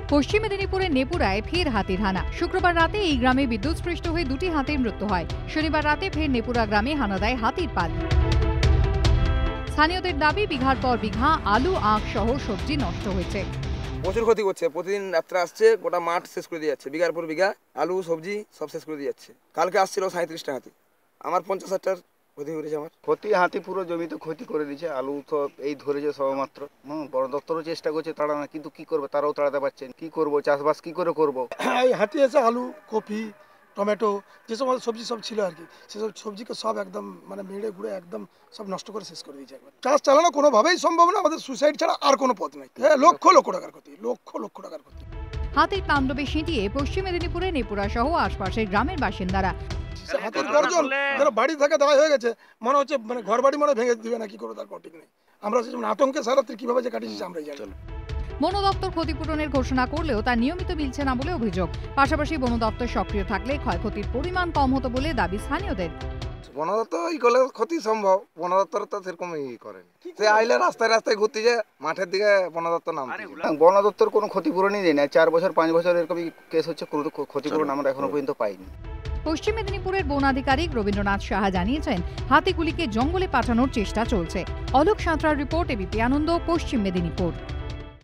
পশ্চিম মেদিনীপুরের নেপুরায় ফের হাতির হানা। শুক্রবার রাতে এই গ্রামে বিদ্যুৎস্পৃষ্ট হয়ে দুটি হাতির মৃত্যু হয়। শনিবার রাতে ফের নেপুরা গ্রামে হানা দেয় হাতির পাল। স্থানীয়দের দাবি, বিঘার পর বিঘা আলু, আখ সহ সবজি নষ্ট হয়েছে। প্রচুর ক্ষতি করছে। প্রতিদিন রাত্রে আসছে, গোটা মাঠ শেষ করে দিয়ে যাচ্ছে। বিঘার পর বিঘা আলু, সবজি সব শেষ করে দিয়ে যাচ্ছে। কালকে আসছিল 37টা হাতি। আমার 50,000টার ক্ষতি করেছে। আমার ক্ষতি, হাতি পুরো জমিতে ক্ষতি করে দিয়েছে। আলু তো এই ধরেছে সবেমাত্র। বড় দপ্তরও চেষ্টা করছে তাড়ানো, কিন্তু কি করবে, তারাও তাড়াতে পারছেন। কি করব, চাষবাস কি করে করব? এই হাতি এসে আলু, কপি, টমেটো যেসব সবজি সব ছিল আর কি, সেসব সবজিকে সব একদম মেড়ে গুঁড়ে একদম সব নষ্ট করে শেষ করে দিয়েছে। একবার চাষ চালানো কোনোভাবেই সম্ভব না। আমাদের সুসাইড ছাড়া আর কোনো পথ নেই। লক্ষ লক্ষ টাকার ক্ষতি, লক্ষ লক্ষ টাকার ক্ষতি। হাতির তাণ্ডবে সিঁটিয়ে পশ্চিম মেদিনীপুরে নেপুরা সহ আশপাশের গ্রামের বাসিন্দারা। হাতির গর্জন যারা বাড়ি থাকা দায় হয়ে গেছে, মনে হচ্ছে ঘর বাড়ি ভেঙে দিবে না, কি করবো তার ঠিক নেই। আমরা আতঙ্কে সারাত্রি কিভাবে যে কাটিয়েছি আমরাই জানি। বন দপ্তর ক্ষতিপূরণের ঘোষণা করলেও তা নিয়মিত মিলছে না বলে অভিযোগ। পাশাপাশি বন দপ্তর সক্রিয় থাকলে ক্ষয়ক্ষতির পরিমাণ কম হতো বলে দাবি স্থানীয়দের। বন দপ্তর এই করলে ক্ষতি সম্ভব। বন দপ্তর তো সেরকম করেন। সে আইলে রাস্তায় রাস্তায় ঘুরতে যায়, মাঠের দিকে বন দপ্তর নাম। বন দপ্তর কোনো ক্ষতিপূরণই দেয় না। 4 বছর 5 বছর এরকমই কেস হচ্ছে, কোনো ক্ষতিপূরণ আমরা এখনো পর্যন্ত পাইনি। পশ্চিম মেদিনীপুরের বন আধিকারিক রবীন্দ্রনাথ সাহা জানিয়েছেন, হাতিগুলিকে জঙ্গলে পাঠানোর চেষ্টা চলছে। অলোক সাঁতরার রিপোর্ট, এবিপি আনন্দ, পশ্চিম মেদিনীপুর।